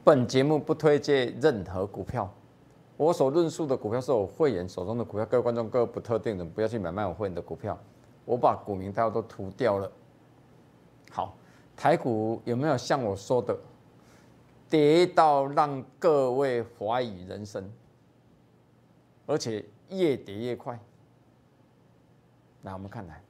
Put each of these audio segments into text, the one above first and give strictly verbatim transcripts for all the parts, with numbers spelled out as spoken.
本节目不推荐任何股票，我所论述的股票是我会员手中的股票，各位观众、各位不特定人不要去买卖我会员的股票，我把股民代号都涂掉了。好，台股有没有像我说的跌到让各位怀疑人生，而且越跌越快？来，我们看来，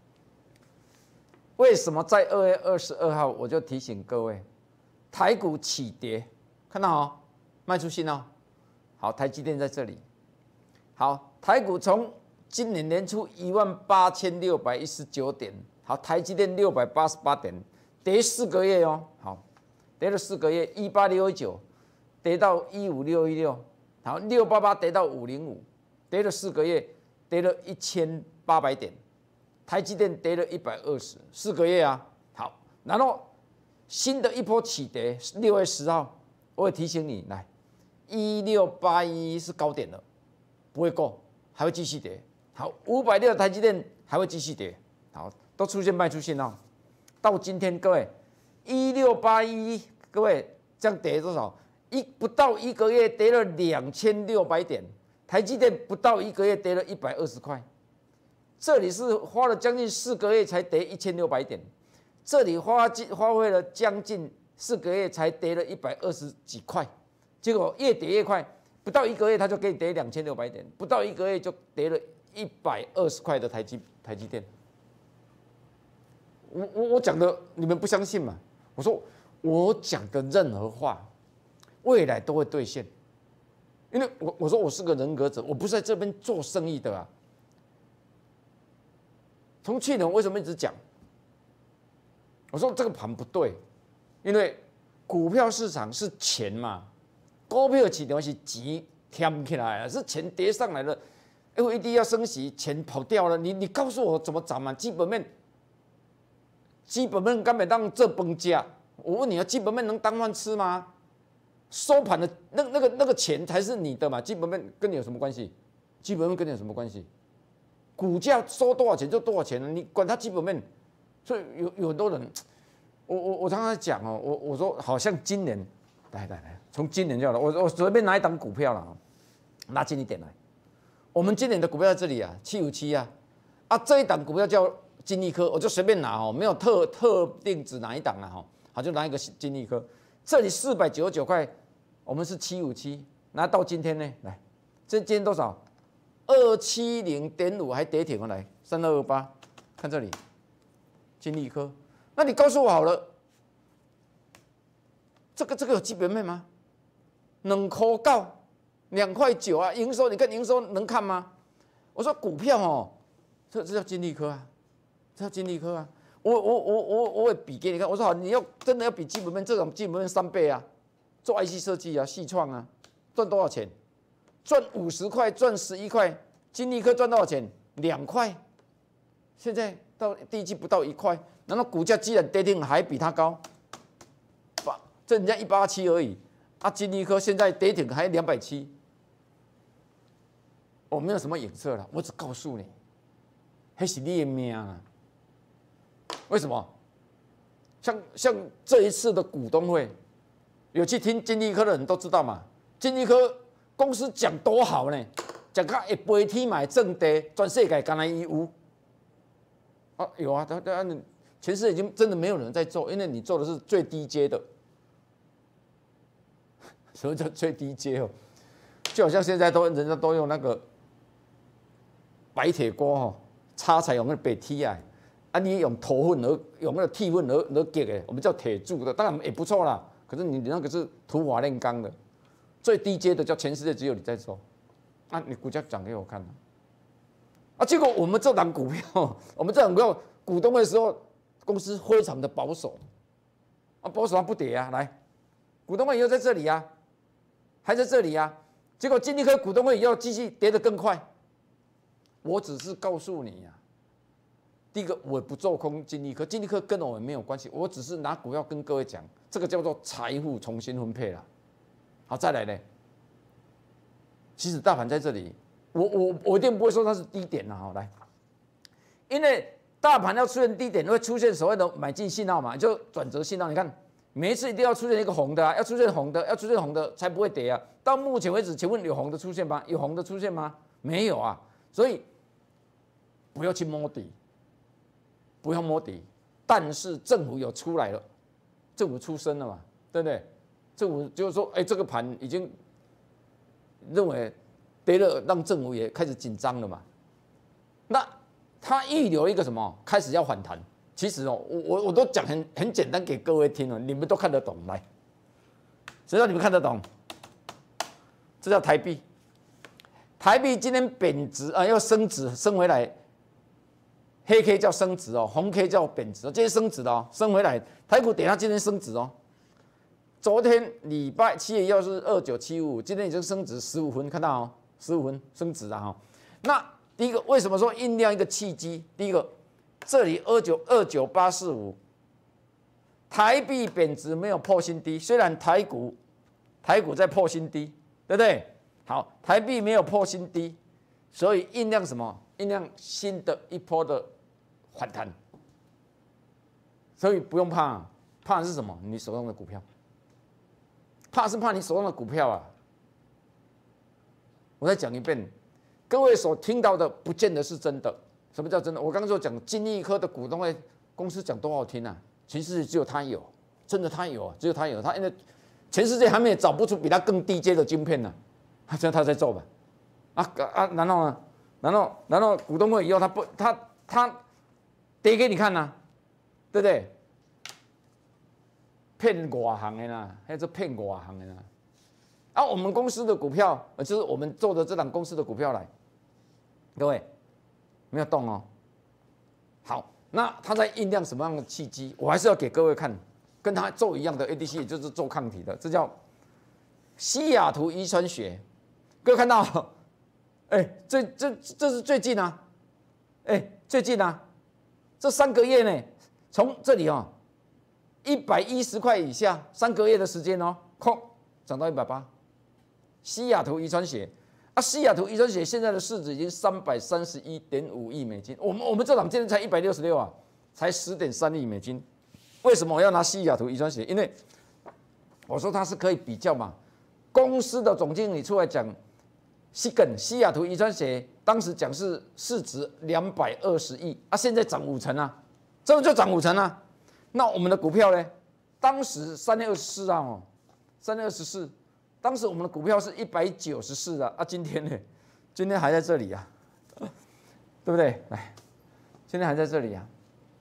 为什么在二月二十二号我就提醒各位？台股起跌，看到哦，卖出信号。好，台积电在这里。好，台股从今年年初一万八千六百一十九点，好，台积电六百八十八点，跌四个月哦。好，跌了四个月，一八六一九，跌到一五六一六，好，六八八跌到五零五，跌了四个月，跌了一千八百点，台积电跌了一百二十，四个月啊。好，然后。新的一波起跌，六月十号，我会提醒你，来，一六八一是高点了，不会够，还会继续跌。好，五百六的台积电还会继续跌。好，都出现卖出信号。到今天，各位，一六八一，各位这样跌多少？一不到一个月跌了两千六百点，台积电不到一个月跌了一百二十块。这里是花了将近四个月才跌一千六百点。这里花花费了将近四个月才跌了一百二十几块，结果越跌越快，不到一个月它就给你跌两千六百点，不到一个月就跌了一百二十块的台积台积电。我我我讲的你们不相信嘛？我说我讲的任何话，未来都会兑现，因为我我说我是个人格者，我不是在这边做生意的啊。从去年为什么一直讲？我说这个盘不对，因为股票市场是钱嘛，股票市场是钱添起来了，是钱叠上来了 ，L E D 要升息，钱跑掉了，你你告诉我怎么涨嘛？基本面，基本面根本当这崩价，我问你啊，基本面能当饭吃吗？收盘的那那个那个钱才是你的嘛，基本面跟你有什么关系？基本面跟你有什么关系？股价收多少钱就多少钱了，你管它基本面。所以有有很多人，我我我常常在讲哦，我我说好像今年，来来来，从今年就好了，我我随便拿一档股票了，拿近一点来，我们今年的股票在这里啊，七五七啊，啊这一档股票叫金利科，我就随便拿哦，没有特特定指哪一档了哈，好就拿一个金利科，这里四百九十九块，我们是七五七，拿到今天呢，来，这今天多少？二七零点五还跌停了，来三二二八，看这里。金利科，那你告诉我好了，这个这个有基本面吗？两块九，两块九啊，营收你看营收能看吗？我说股票哦，这这叫金利科啊，这叫金利科啊。我我我我我也比给你看，我说好，你要真的要比基本面，这种基本面三倍啊，做 I C 设计啊，细创啊，赚多少钱？赚五十块，赚十一块，金利科赚多少钱？两块，现在。到第一季不到一块，然后股价既然跌停还比它高，这人家一八七而已，啊，金利科现在跌停还两百七，我没有什么眼色了，我只告诉你，那是你的命啊！为什么？像像这一次的股东会，有去听金利科的人都知道嘛，金利科公司讲多好呢，讲到一飞天买正地，全世界干来伊有。啊，有啊，他他全世界已经真的没有人在做，因为你做的是最低阶的。什么叫最低阶哦？就好像现在都人家都用那个白铁锅哦，插柴用那个白铁啊，啊你用土混而用那个铁混而而结的，我们叫铁铸的，当然也不错啦。可是你那个是土法炼钢的，最低阶的叫全世界只有你在做，啊你股价涨给我看。啊，结果我们这档股票，我们这档股票股东会的时候，公司非常的保守，啊，保守它不跌啊，来，股东会以后在这里啊，还在这里啊，结果金利科股东会以后继续跌得更快，我只是告诉你啊，第一个我不做空金利科，金利科跟我们没有关系，我只是拿股票跟各位讲，这个叫做财富重新分配啦。好，再来呢，其实大盘在这里。我我我一定不会说它是低点啊！来，因为大盘要出现低点，会出现所谓的买进信号嘛，就转折信号。你看每一次一定要出现一个红的啊，要出现红的，要出现红的才不会跌啊。到目前为止，请问有红的出现吗？有红的出现吗？没有啊。所以不要去摸底，不要摸底。但是政府有出来了，政府出声了嘛，对不对？政府就是说，哎，这个盘已经认为跌了，让政府也开始紧张了嘛。那他预留一个什么？开始要反弹。其实哦，我我我都讲很很简单给各位听了，你们都看得懂。来，只要你们看得懂，这叫台币。台币今天贬值啊，要升值，升回来。黑 K 叫升值哦，红 K 叫贬值，这些升值的哦，升回来。台股等下今天升值哦。昨天礼拜七月一号是二九七五，今天已经升值十五分，看到哦，十五分升值了哈。那第一个为什么说酝酿一个契机？第一个，这里二九二九八四五，台币贬值没有破新低，虽然台股台股在破新低，对不对？好，台币没有破新低，所以酝酿什么？酝酿新的一波的反弹，所以不用怕，怕的是什么？你手中的股票，怕是怕你手中的股票啊！我再讲一遍，各位所听到的不见得是真的。什么叫真的？我刚刚就讲金益科的股东会公司讲多好听啊，其实只有他有，真的他有，只有他有，他因为全世界还没有找不出比他更低阶的晶片呢、啊，这样他在做吧？啊啊，然后呢？然后，然后股东会以后，他不，他他跌给你看呐、啊，对不对？骗外行的啦，还是骗外行的啦。啊，我们公司的股票，就是我们做的这档公司的股票来，各位没有动哦。好，那他在酝酿什么样的契机？我还是要给各位看，跟他做一样的 A D C， 也就是做抗体的，这叫西雅图遗传学。各位看到？哎、欸，这这这是最近啊，哎、欸，最近啊，这三个月呢，从这里哦，一百一十块以下，三个月的时间哦，空涨到一百八。西雅图遗传学啊，西雅图遗传学现在的市值已经三百三十一点五亿美金，我们我们这档今天才一百六十六啊，才十点三亿美金。为什么我要拿西雅图遗传学？因为我说它是可以比较嘛，公司的总经理出来讲。西根西雅图遗传学当时讲是市值两百二十亿啊，现在涨五成啊，真的就涨五成啊。那我们的股票呢？当时三月二十四号哦，三月二十四，当时我们的股票是一百九十四啊，啊，今天呢？今天还在这里啊，对不对？来，今天还在这里啊。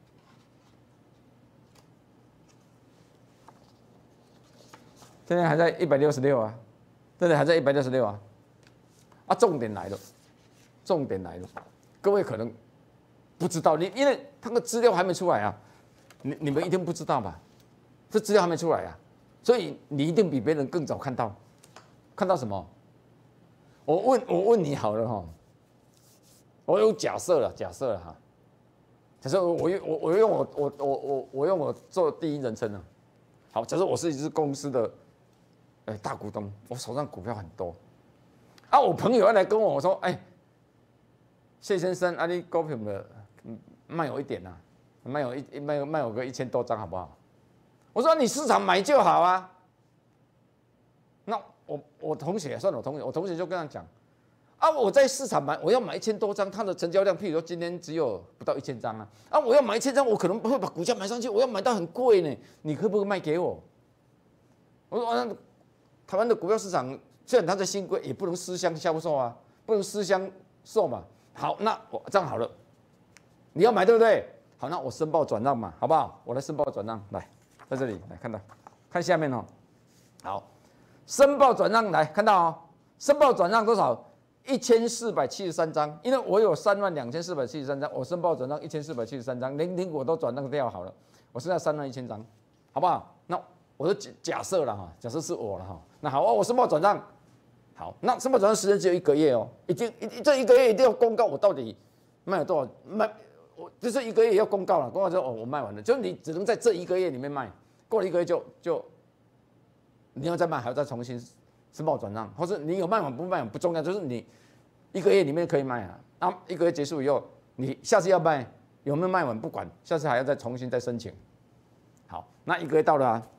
今天还在一百六十六啊，对不对？还在一百六十六啊。啊，重点来了，重点来了，各位可能不知道，你因为他的资料还没出来啊，你你们一定不知道吧？这资料还没出来啊，所以你一定比别人更早看到，看到什么？我问我问你好了哈，我有假设了，假设了哈，假设我用我我用我我我我我用我做第一人称了，好，假设我是一只公司的，哎大股东，我手上股票很多。啊，我朋友要来跟我说，哎、欸，谢先生，啊，你股票的卖我一点呐、啊，卖我一卖卖我个一千多张好不好？我说你市场买就好啊。那我我同学算我同学，我同学就跟他讲，啊，我在市场买，我要买一千多张，它的成交量，譬如说今天只有不到一千张啊，啊，我要买一千张，我可能不会把股价买上去，我要买到很贵呢，你可不可以卖给我？我说，啊，台湾的股票市场。虽然它在新贵，也不能私相销售啊，不能私相售嘛。好，那我这样好了，你要买对不对？好，那我申报转让嘛，好不好？我来申报转让，来，在这里来看到，看下面哦。好，申报转让来看到哦，申报转让多少？一千四百七十三张，因为我有三万两千四百七十三张，我申报转让一千四百七十三张，连连我都转让掉好了，我剩下三万一千张，好不好？那我就假设了哈，假设是我了哈。那好，我申报转让。好，那申报转让时间只有一个月哦，已经一这一个月一定要公告我到底卖了多少卖，我就是一个月要公告了，公告之后哦我卖完了，就是你只能在这一个月里面卖，过了一个月就就你要再卖还要再重新申报转让，或是你有卖完不卖完不重要，就是你一个月里面可以卖啊，那一个月结束以后你下次要卖有没有卖完不管，下次还要再重新再申请。好，那一个月到了啊，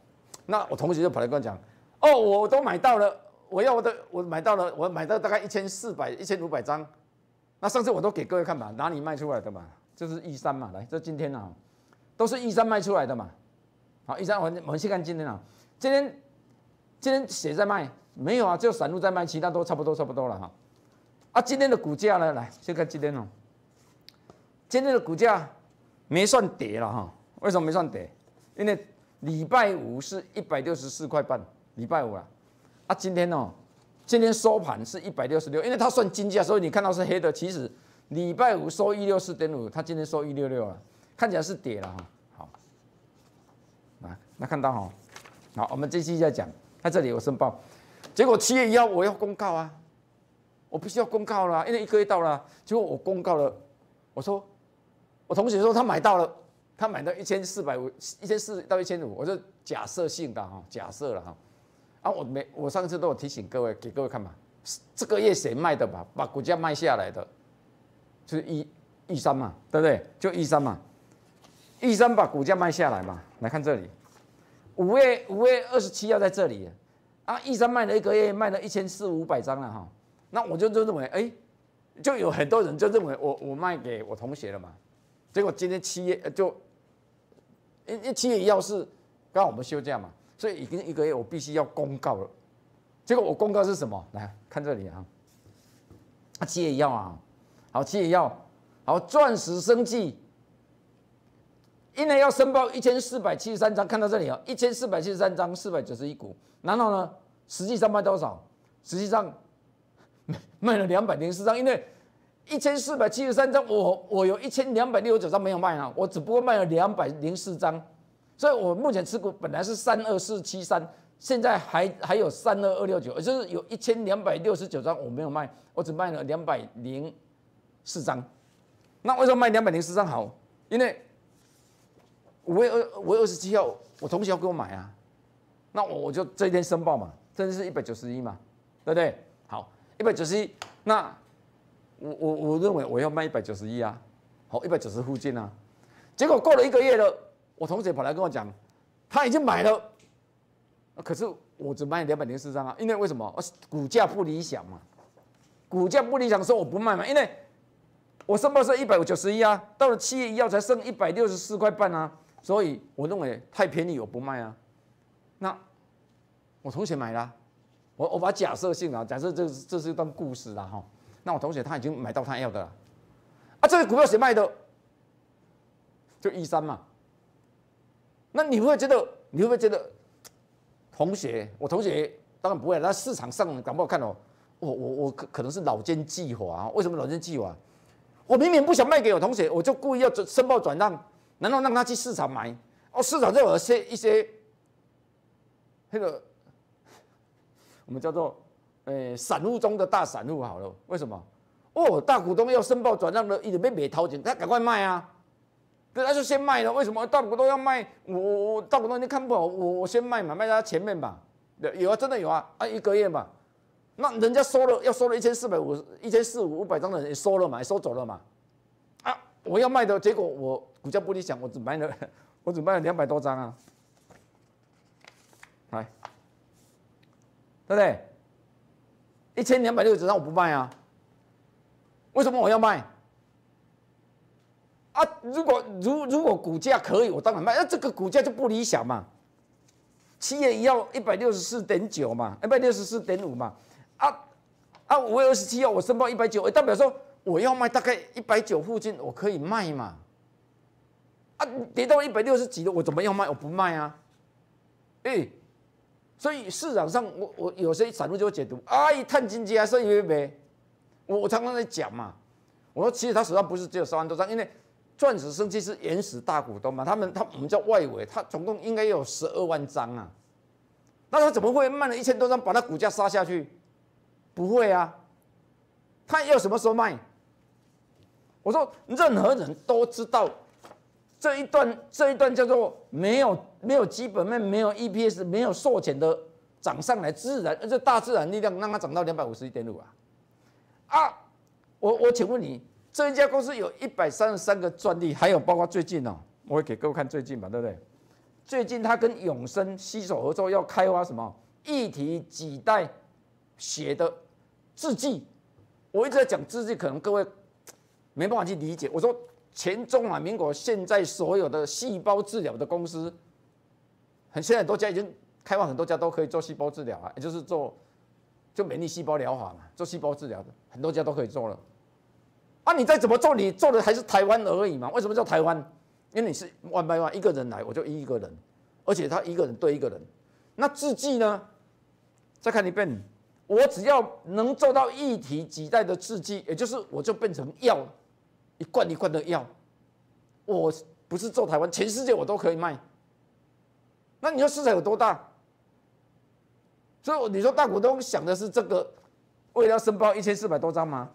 那我同学就跑来跟我讲，哦，我都买到了，我要我的，我买到了，我买到大概一千四百、一千五百张。那上次我都给各位看嘛，哪里卖出来的嘛？就是一三嘛，来，这今天啊，都是一三卖出来的嘛。好，一三，我们我们先看今天啊，今天今天谁在卖？没有啊，只有散户在卖，其他都差不多差不多了哈。啊，今天的股价呢？来，先看今天哦。今天的股价没算跌了哈，为什么没算跌？因为礼拜五是一百六十四块半，礼拜五啊，啊，今天哦，今天收盘是一百六十六，因为它算金价，所以你看到是黑的，其实礼拜五收一六四点五，它今天收一六六了，看起来是跌了哈。好，来，那看到哈，好，我们继续再讲，在这里有申报，结果七月一号我要公告啊，我必须要公告了，因为一个月到了，结果我公告了，我说。我同学说他买到了，他买到一千四百五，一千四到一千五，我就假设性的哈，假设了哈。啊，我没，我上次都有提醒各位，给各位看嘛，这个月谁卖的吧，把股价卖下来的，就是一一三嘛，对不对？就一三嘛，一三把股价卖下来嘛，来看这里，五月五月二十七号在这里，啊，一三卖了一个月，卖了一千四五百张了哈，那我就就认为，哎，就有很多人就认为我我卖给我同学了嘛。结果今天七月就，因为七月一号是刚好我们休假嘛，所以已经一个月，我必须要公告了。结果我公告是什么？来看这里啊，啊七月一号啊，好七月一号，好钻石生技，因为要申报一千四百七十三张，看到这里啊，一千四百七十三张，四百九十一股，然后呢，实际上卖多少？实际上卖了两百零四张，因为。一千四百七十三张，我我有一千两百六十九张没有卖啊，我只不过卖了两百零四张，所以我目前持股本来是三二四七三，现在还还有三二二六九，也就是有一千两百六十九张我没有卖，我只卖了两百零四张。那为什么卖两百零四张好？因为五月二五月二十七号我同学要给我买啊，那我我就这一天申报嘛，这是一百九十一嘛，对不对？好，一百九十一，那。我我我认为我要卖一百九十一啊，好一百九十附近啊，结果过了一个月了，我同学跑来跟我讲，他已经买了，可是我只卖两百零四张啊，因为为什么？股价不理想嘛，股价不理想，说我不卖嘛，因为我申报是一百九十一啊，到了七月一号才剩一百六十四块半啊，所以我认为太便宜我不卖啊，那我同学买了、啊，我我把假设性啊，假设这这是一段故事啦哈。那我同学他已经买到他要的了，啊，这个股票谁卖的？就一三嘛。那你会不会觉得？你会不会觉得？同学，我同学当然不会，那市场上搞不好看哦，我我我可可能是老奸巨猾啊？为什么老奸巨猾？我明明不想卖给我同学，我就故意要申报转让，然后让他去市场买。哦，市场就有些一些那个我们叫做。诶，散户中的大散户好了，为什么？哦，大股东要申报转让了，一直被没掏钱，他赶快卖啊！对，他就先卖了。为什么大股东要卖？我我大股东你看不好，我我先卖嘛，卖在他前面吧。有啊，真的有啊，啊一个月嘛，那人家收了，要收了一千四百五一千四五五百张的人也收了嘛，也收走了嘛。啊，我要卖的结果我股价不理想，我只卖了我只卖了两百多张啊，来，对不对？一千两百六十张我不卖啊，为什么我要卖？啊，如果如如果股价可以，我当然卖。那、啊、这个股价就不理想嘛。七月一号一百六十四点九嘛，一百六十四点五嘛。啊啊，五月二十七号我申报一百九，代表说我要卖大概一百九附近，我可以卖嘛。啊，跌到一百六十几了，我怎么要卖？我不卖啊。哎、欸。所以市场上我，我我有些散户就会解读，哎，碳经济还是因为我我常常在讲嘛，我说其实他手上不是只有三万多张，因为钻石生技是原始大股东嘛，他们他我们叫外围，他总共应该有十二万张啊，那他怎么会卖了一千多张，把他股价杀下去？不会啊，他要什么时候卖？我说任何人都知道。这一段这一段叫做没有没有基本面，没有 E P S， 没有售前的涨上来，自然这大自然力量让它涨到两百五十一点五啊！啊，我我请问你，这一家公司有一百三十三个专利，还有包括最近哦，我会给各位看最近吧，对不对？ 最近他跟永生携手合作，要开发什么一体几代血的制剂。我一直在讲制剂，可能各位没办法去理解。我说前中华民国现在所有的细胞治疗的公司，很现在很多家已经开发，很多家都可以做细胞治疗啊，也就是做就免疫细胞疗法嘛，做细胞治疗的很多家都可以做了。啊，你再怎么做，你做的还是台湾而已嘛？为什么叫台湾？因为你是 one by one 一个人来，我就一个人，而且他一个人对一个人。那制剂呢？再看一遍，我只要能做到一体几代的制剂，也就是我就变成药，一罐一罐的药。我不是做台湾，全世界我都可以卖。那你说市场有多大？所以你说大股东想的是这个，为了要申报一千四百多张吗？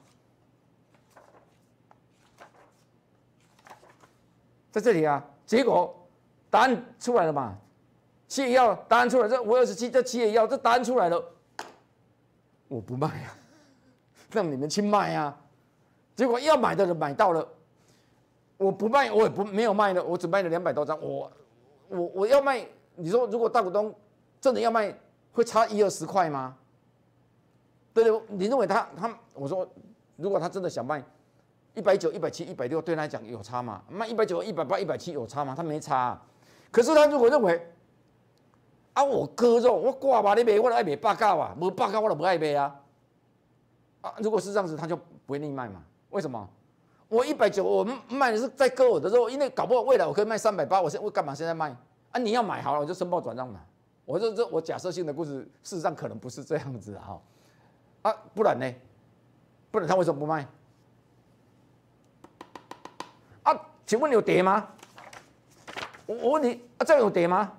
在这里啊，结果答案出来了嘛？企业药答案出来，这五二十七这企业药这答案出来了，我不卖啊，让你们去卖啊。结果要买的人买到了，我不卖，我也不没有卖了，我只卖了两百多张。我我我要卖，你说如果大股东真的要卖，会差一二十块吗？对不对？你认为他他我说，如果他真的想卖。一百九、一百七、一百六，对他来讲有差吗？卖一百九、一百八、一百七有差吗？他没差、啊。可是他如果认为，啊，我割肉，我挂吧，你卖我就爱卖八角啊，无八角我就不爱卖啊。啊，如果是这样子，他就不会另卖嘛？为什么？我一百九，我卖的是在割我的肉，因为搞不好未来我可以卖三百八，我现我干嘛现在卖？啊，你要买好了，我就申报转让嘛。我这这我假设性的故事，事实上可能不是这样子哈。啊，不然呢？不然他为什么不卖？啊，请问有跌吗？我我问你，啊，这有跌吗？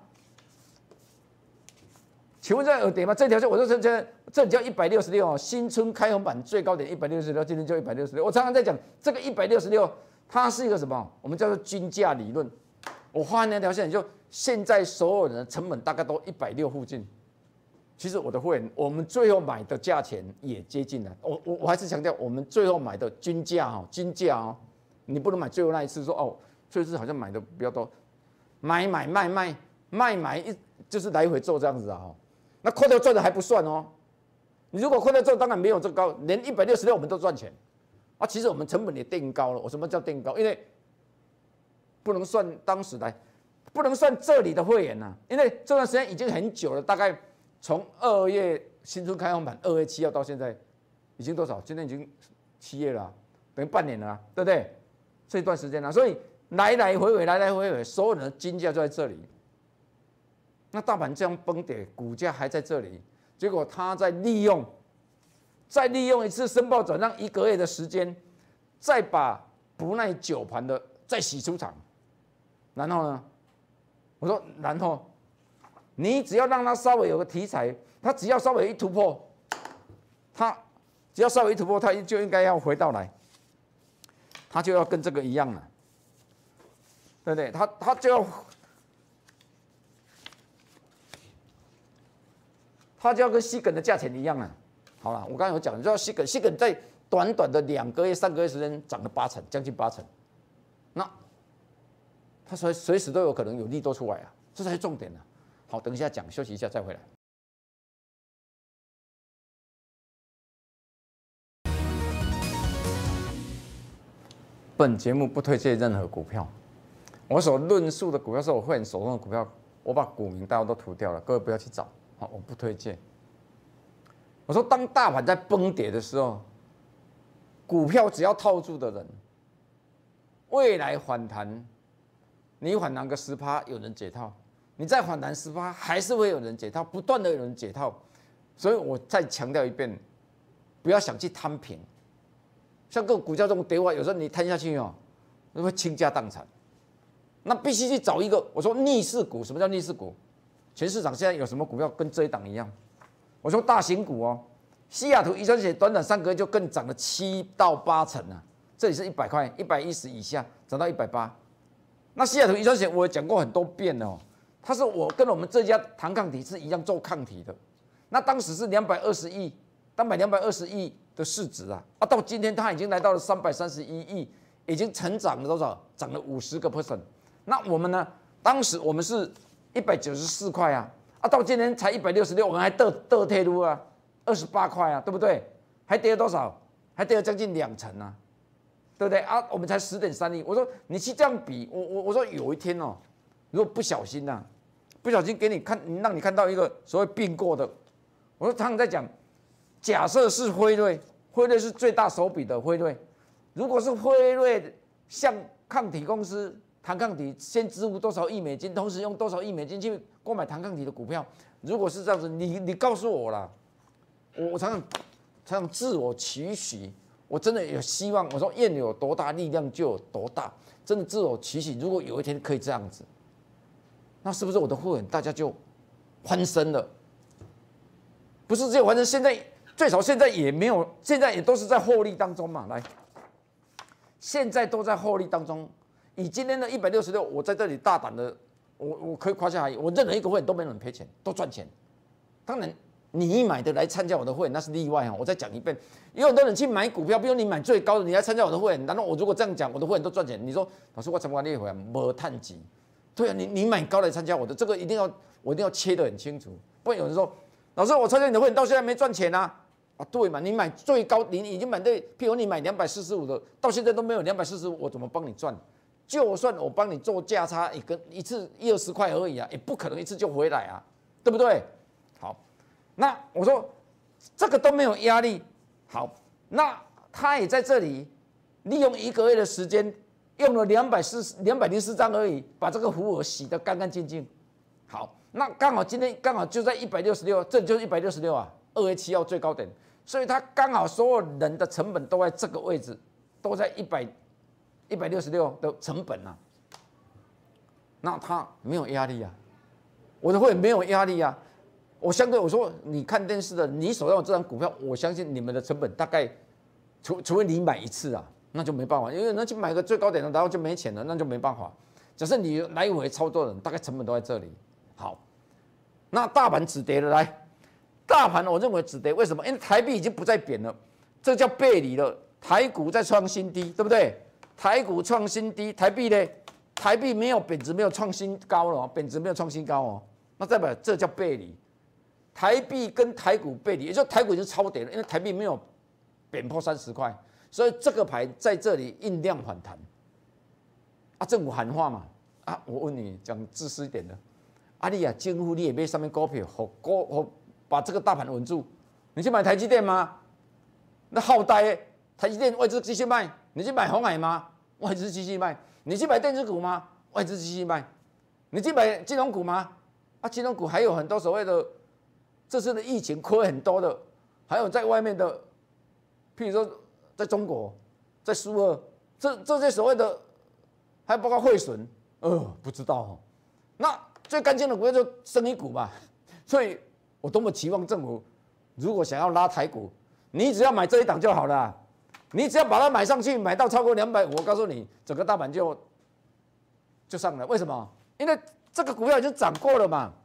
请问这有跌吗？这条线我说这这这里叫一百六十六哦，新春开红盘最高点一百六十六，今天就一百六十六。我常常在讲这个一百六十六，它是一个什么？我们叫做均价理论。我画那条线，就现在所有人的成本大概都一百六附近。其实我的会员，我们最后买的价钱也接近了。我我我还是强调，我们最后买的均价哦，均价哦。你不能买最后那一次说哦，这次好像买的比较多，买买卖卖卖买一就是来回做这样子啊、哦，那快掉赚的还不算哦，你如果快掉赚当然没有这高，连一百六十六我们都赚钱啊。其实我们成本也定高了，我什么叫定高？因为不能算当时来，不能算这里的会员呐、啊，因为这段时间已经很久了，大概从二月新春开红盘，二月七号到现在已经多少？今天已经七月了、啊，等于半年了、啊，对不对？这段时间啊，所以来来回回，来来回回，所有人的金价就在这里。那大盘这样崩跌，股价还在这里，结果他在利用，再利用一次申报转让一个月的时间，再把不耐久盘的再洗出场，然后呢，我说然后，你只要让它稍微有个题材，它只要稍微一突破，它只要稍微一突破，它就应该要回到来。他就要跟这个一样了，对不对？他他就要，他就要跟西梗的价钱一样了。好了，我刚才有讲，你知道西梗，西梗在短短的两个月、三个月时间涨了八成，将近八成。那他随随时都有可能有利多出来啊，这才是重点啊。好，等一下讲，休息一下再回来。本节目不推荐任何股票，我所论述的股票是我会员手中的股票，我把股名大家都涂掉了，各位不要去找，好，我不推荐。我说，当大盘在崩跌的时候，股票只要套住的人，未来反弹，你反弹个十趴，有人解套；你再反弹十趴，还是会有人解套，不断的有人解套。所以我再强调一遍，不要想去摊平。像个股价这种跌法，有时候你摊下去哦，会倾家荡产。那必须去找一个，我说逆势股。什么叫逆势股？全市场现在有什么股票跟这一档一样？我说大型股哦，西雅图遗传险短短三个月就更涨了七到八成啊！这里是一百块，一百一十以下涨到一百八。那西雅图遗传险我也讲过很多遍了哦，它是我跟我们这家糖抗体是一样做抗体的。那当时是两百二十亿，当买两百二十亿的市值啊，啊，到今天它已经来到了三百三十一亿，已经成长了多少？涨了五十个 percent。那我们呢？当时我们是一百九十四块啊，啊，到今天才一百六十六，我们还得得退路啊，二十八块啊，对不对？还跌了多少？还跌了将近两成啊，对不对啊？我们才十点三亿，我说你去这样比，我我我说有一天哦，如果不小心呐、啊，不小心给你看，让你看到一个所谓并购的，我说常常在讲，假设是辉瑞，辉瑞是最大手笔的辉瑞，如果是辉瑞向抗体公司。糖抗体先支付多少亿美金，同时用多少亿美金去购买糖抗体的股票？如果是这样子，你你告诉我啦，我我常常常常自我期许，我真的有希望。我说愿有多大力量就有多大，真的自我期许。如果有一天可以这样子，那是不是我的会员大家就翻身了？不是只有翻身，现在最少现在也没有，现在也都是在获利当中嘛。来，现在都在获利当中。以今天的一百六十六，我在这里大胆的，我我可以夸下海，我任何一个会员都没人赔钱，都赚钱。当然，你买的来参加我的会员那是例外哈。我再讲一遍，有很多人去买股票，比如你买最高的，你来参加我的会员，难道我如果这样讲，我的会员都赚钱？你说老师我参加你的会员没探级？对啊，你你买高来参加我的，这个一定要我一定要切得很清楚，不然有人说老师我参加你的会员到现在没赚钱啊。啊，对嘛，你买最高，你已经买对，譬如你买两百四十五的，到现在都没有两百四十五，我怎么帮你赚？就算我帮你做价差，也跟一次一二十块而已啊，也不可能一次就回来啊，对不对？好，那我说这个都没有压力，好，那他也在这里利用一个月的时间，用了两百四两百零四张而已，把这个胡额洗得干干净净。好，那刚好今天刚好就在一百六十六，这就是一百六十六啊，二月七号最高点，所以他刚好所有人的成本都在这个位置，都在一百。一百六十六的成本啊，那他没有压力啊，我的会员没有压力啊。我相对我说，你看电视的，你手上有这张股票，我相信你们的成本大概，除除非你买一次啊，那就没办法，因为那去买个最高点的，然后就没钱了，那就没办法。假设你来回操作的，大概成本都在这里。好，那大盘止跌了，来，大盘我认为止跌，为什么？因为台币已经不再贬了，这叫背离了，台股在创新低，对不对？台股创新低，台币呢？台币没有贬值，没有创新高了，贬值没有创新高哦，那代表这叫背离。台币跟台股背离，也就是台股已经超跌了，因为台币没有贬破三十块，所以这个牌在这里印量反弹。啊，政府喊话嘛，啊，我问你，讲自私一点的，啊你啊，政府你也买上面股票，好股好把这个大盘稳住，你去买台积电吗？那好歹台积电外资继续卖。你去买鸿海吗？外资继续卖。你去买电子股吗？外资继续卖。你去买金融股吗？啊，金融股还有很多所谓的这次的疫情亏很多的，还有在外面的，譬如说在中国，在苏俄，这这些所谓的，还包括汇损，呃，不知道哦。那最干净的股票就生意股嘛。所以我多么期望政府如果想要拉台股，你只要买这一档就好了。你只要把它买上去，买到超过两百，我告诉你，整个大盘就就上来。为什么？因为这个股票已经涨过了嘛。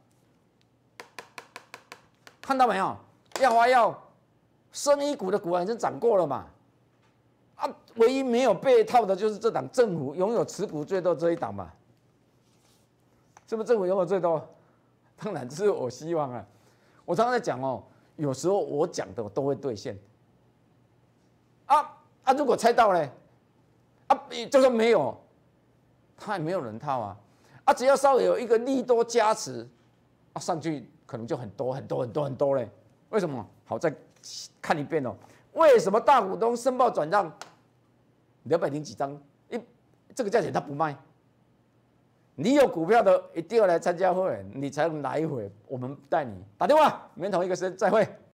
看到没有？耀华药、生医股的股已经涨过了嘛。啊，唯一没有被套的就是这档政府拥有持股最多这一档嘛。是不是政府拥有最多？当然，这是我希望啊。我常常在讲哦，有时候我讲的都会兑现。啊啊！如果猜到嘞，啊，就算没有，他也没有人套啊。啊，只要稍微有一个利多加持，啊，上去可能就很多很多很多很多嘞。为什么？好，再看一遍哦。为什么大股东申报转让两百零几张？一这个价钱他不卖。你有股票的一定要来参加会员，你才能来回。我们带你打电话，明天同一个时间再会。